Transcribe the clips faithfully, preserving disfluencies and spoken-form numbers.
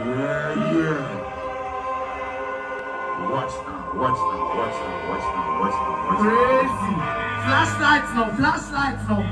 Yeah, yeah. Watch now, watch now, watch now, watch now, watch now, watch now. Crazy. Flashlights now, flashlights now.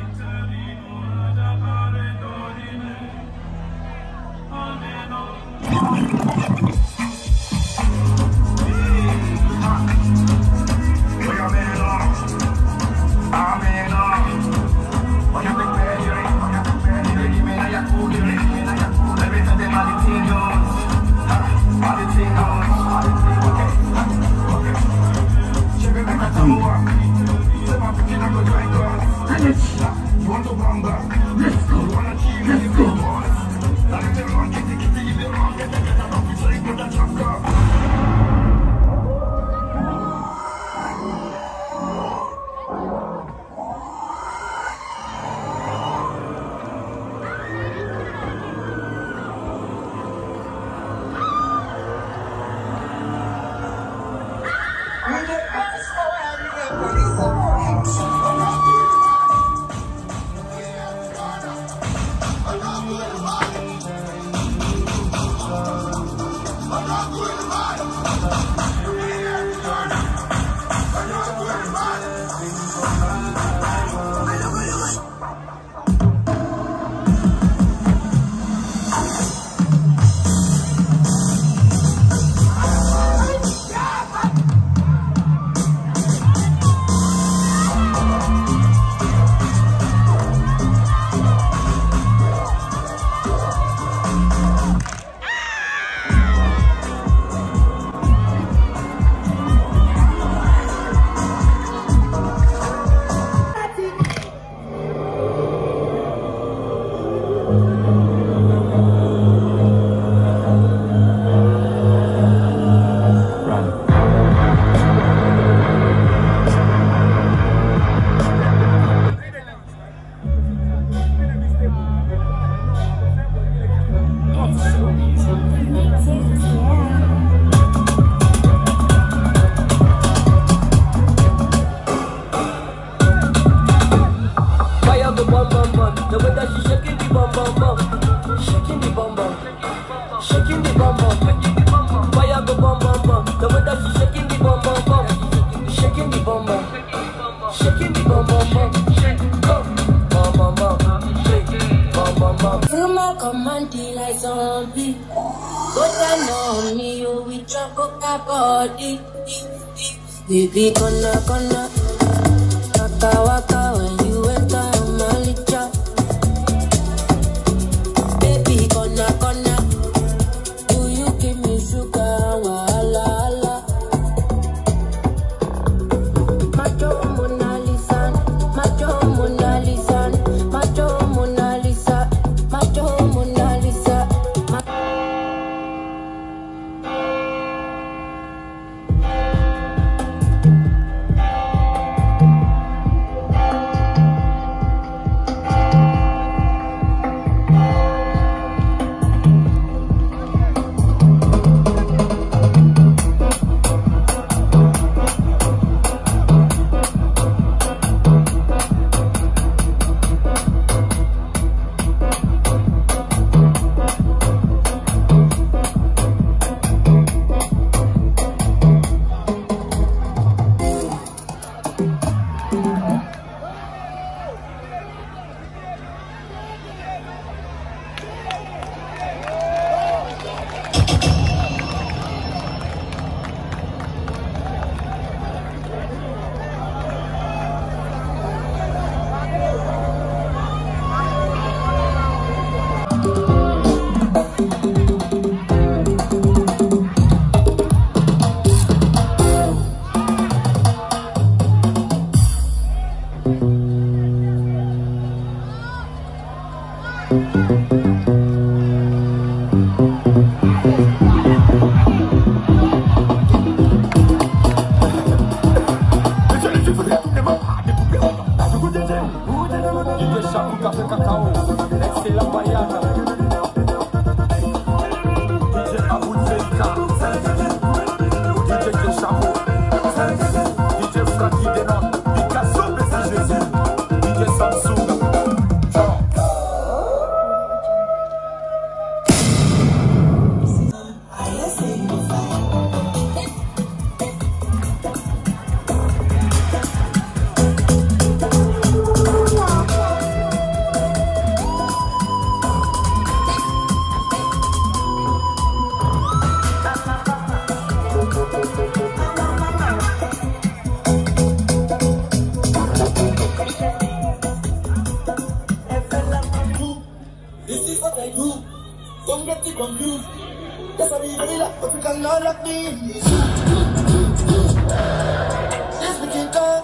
Baby, gonna, gonna, waka, waka, when you enter my licha. Baby, gonna, gonna, do you give me sugar, wala, wala. Macho Mona Lisa, macho Mona Lisa, macho Mona Lisa, macho Mona Lisa. You see what I do? Don't get it confused. Yes, I mean, really, but you cannot lock me in. Yes, we can go.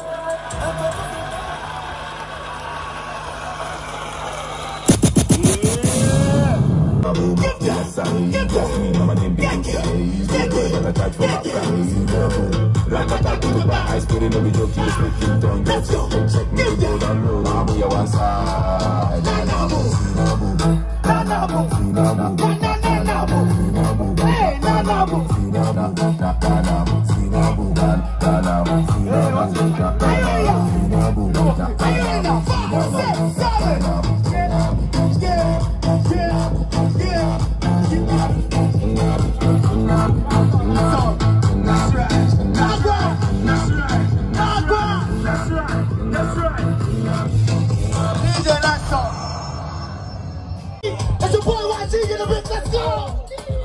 Yes, I mean, just me, mama, didn't be good. But I tried for my family. Rakata to the back, I spit it, no be joke, you speaking, don't get it. Check me to go down low, I'm on your one side. That's your boy Y G in the bit, let's go!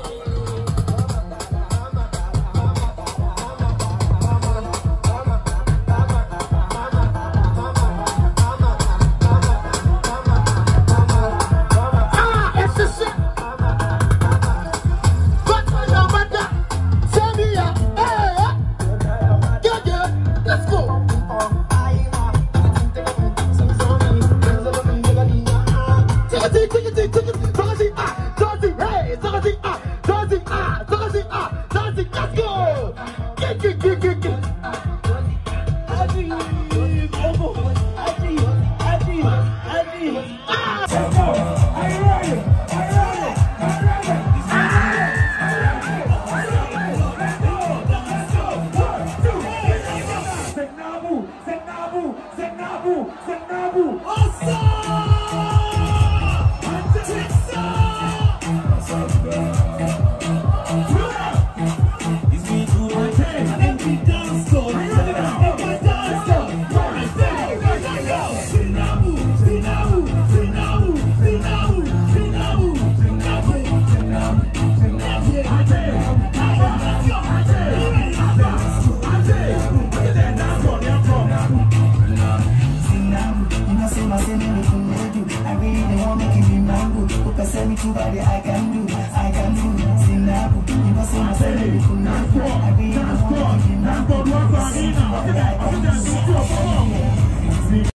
I can do, I can do, Sinabu, you must say my son, I really want to give you my I can do.